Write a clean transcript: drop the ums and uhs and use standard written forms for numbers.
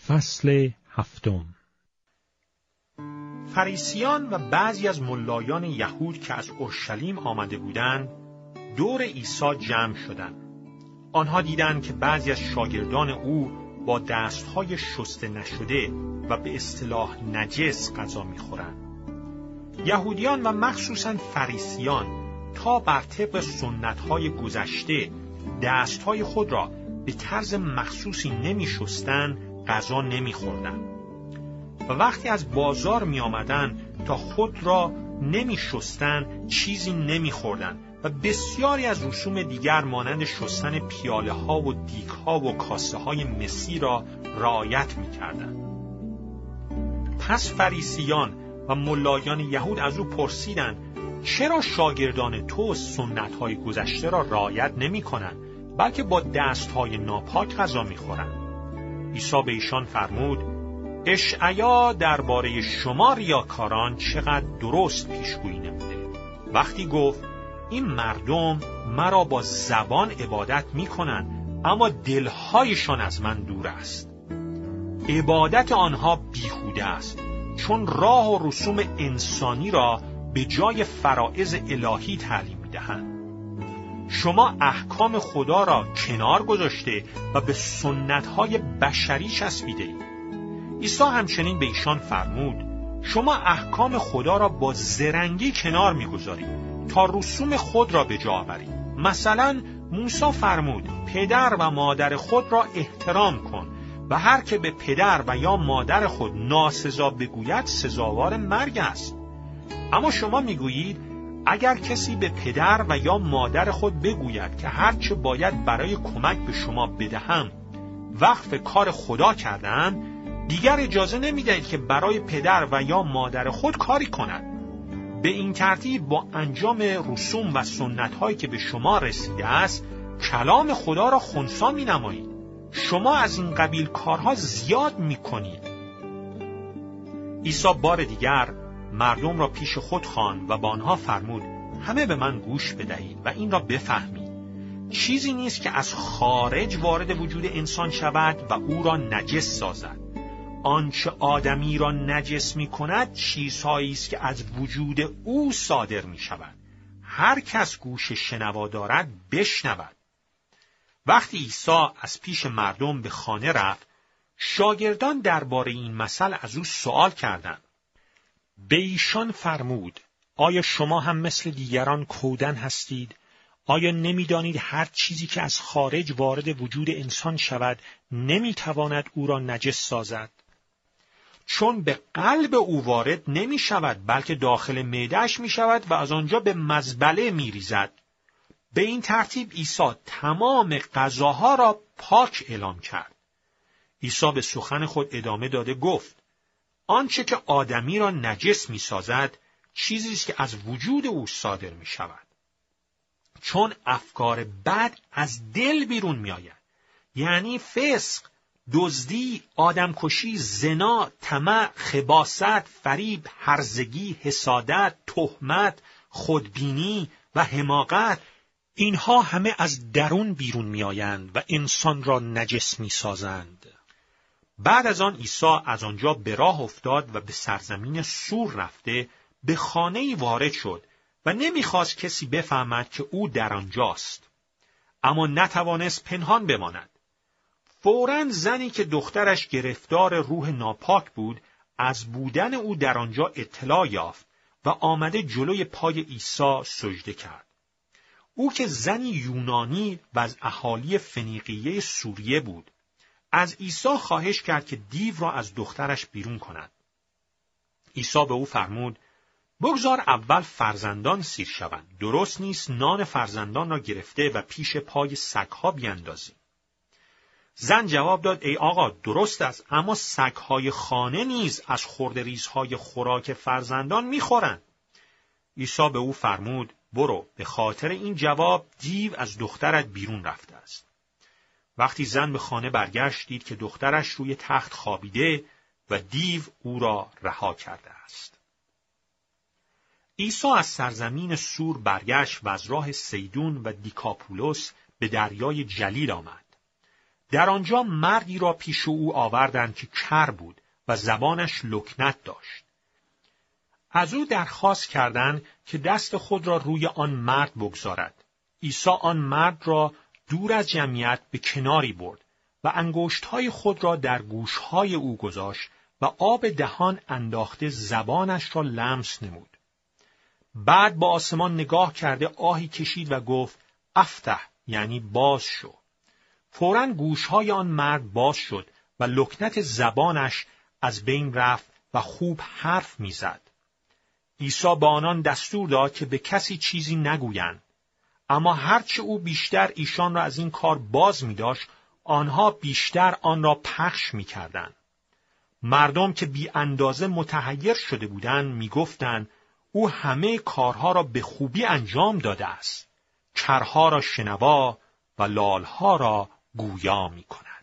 فصل 7. فریسیان و بعضی از ملایان یهود که از اورشلیم آمده بودند دور عیسی جمع شدند. آنها دیدند که بعضی از شاگردان او با دستهای شسته نشده و به اصطلاح نجس غذا می‌خورند. یهودیان و مخصوصاً فریسیان تا بر طبق سنت‌های گذشته دستهای خود را به طرز مخصوصی نمی‌شستند، غذا نمی‌خوردند. و وقتی از بازار می‌آمدند تا خود را نمی‌شستند، چیزی نمی‌خوردند و بسیاری از رسوم دیگر مانند شستن پیاله‌ها و دیگ‌ها و کاسه‌های مسی را رعایت می‌کردند. پس فریسیان و ملایان یهود از او پرسیدند: چرا شاگردان تو سنت‌های گذشته را رعایت نمی‌کنند، بلکه با دست‌های ناپاک غذا می‌خورند؟ عیسی به ایشان فرمود: اشعیا درباره شما ریاکاران چقدر درست پیشگویی نموده. وقتی گفت: این مردم مرا با زبان عبادت می‌کنند، اما دل‌هایشان از من دور است. عبادت آنها بیهوده است، چون راه و رسوم انسانی را به جای فرائض الهی تعلیم می‌دهند. شما احکام خدا را کنار گذاشته و به سنت‌های بشری چسبیده‌اید. عیسی همچنین به ایشان فرمود: شما احکام خدا را با زرنگی کنار می‌گذارید تا رسوم خود را به جا آورید. مثلا موسی فرمود: پدر و مادر خود را احترام کن و هر که به پدر و یا مادر خود ناسزا بگوید سزاوار مرگ است. اما شما میگویید اگر کسی به پدر و یا مادر خود بگوید که هرچه باید برای کمک به شما بدهم وقف کار خدا کردم، دیگر اجازه نمیدهید که برای پدر و یا مادر خود کاری کند. به این ترتیب با انجام رسوم و سنت‌هایی که به شما رسیده است، کلام خدا را خنثی می‌نمایید. شما از این قبیل کارها زیاد می‌کنید. عیسی بار دیگر مردم را پیش خود خواند و با آنها فرمود: همه به من گوش بدهید و این را بفهمید. چیزی نیست که از خارج وارد وجود انسان شود و او را نجس سازد. آنچه آدمی را نجس می‌کند چیزهایی است که از وجود او صادر می‌شود. هر کس گوش شنوا دارد بشنود. وقتی عیسی از پیش مردم به خانه رفت، شاگردان درباره این مسئله از او سؤال کردند. به ایشان فرمود: آیا شما هم مثل دیگران کودن هستید؟ آیا نمی‌دانید هر چیزی که از خارج وارد وجود انسان شود نمی‌تواند او را نجس سازد؟ چون به قلب او وارد نمی‌شود، بلکه داخل معده‌اش می‌شود و از آنجا به مزبله می‌ریزد. به این ترتیب عیسی تمام غذاها را پاک اعلام کرد. عیسی به سخن خود ادامه داده گفت: آنچه که آدمی را نجس می‌سازد چیزی است که از وجود او صادر می‌شود. چون افکار بد از دل بیرون می‌آید، یعنی فسق، دزدی، آدمکشی، زنا، طمع، خباثت، فریب، هرزگی، حسادت، تهمت، خودبینی و حماقت، اینها همه از درون بیرون می‌آیند و انسان را نجس می‌سازند. بعد از آن عیسی از آنجا به راه افتاد و به سرزمین سور رفته به خانه‌ای وارد شد و نمی‌خواست کسی بفهمد که او در آنجاست. اما نتوانست پنهان بماند. فوراً زنی که دخترش گرفتار روح ناپاک بود از بودن او در آنجا اطلاع یافت و آمده جلوی پای عیسی سجده کرد. او که زنی یونانی و از اهالی فنیقیه سوریه بود، از عیسی خواهش کرد که دیو را از دخترش بیرون کند. عیسی به او فرمود: بگذار اول فرزندان سیر شوند. درست نیست نان فرزندان را گرفته و پیش پای سگ‌ها بیندازی. زن جواب داد: ای آقا، درست است، اما سگ‌های خانه نیز از خردریزهای خوراک فرزندان می‌خورند. عیسی به او فرمود: برو، به خاطر این جواب دیو از دخترت بیرون رفته است. وقتی زن به خانه برگشت دید که دخترش روی تخت خوابیده و دیو او را رها کرده است. عیسی از سرزمین سور برگشت و از راه سیدون و دیکاپولوس به دریای جلیل آمد. در آنجا مردی را پیش او آوردند که کر بود و زبانش لکنت داشت. از او درخواست کردند که دست خود را روی آن مرد بگذارد. عیسی آن مرد را دور از جمعیت به کناری برد و انگشت‌های خود را در گوش‌های او گذاشت و آب دهان انداخته زبانش را لمس نمود. بعد با آسمان نگاه کرده آهی کشید و گفت افتح، یعنی باز شو. فوراً گوش‌های آن مرد باز شد و لکنت زبانش از بین رفت و خوب حرف می‌زد. عیسی به آنان دستور داد که به کسی چیزی نگویند، اما هرچه او بیشتر ایشان را از این کار باز می‌داشت، آنها بیشتر آن را پخش می‌کردند. مردم که بی اندازه متحیر شده بودند می‌گفتند او همه کارها را به خوبی انجام داده است. کرها را شنوا و لالها را گویا می‌کند.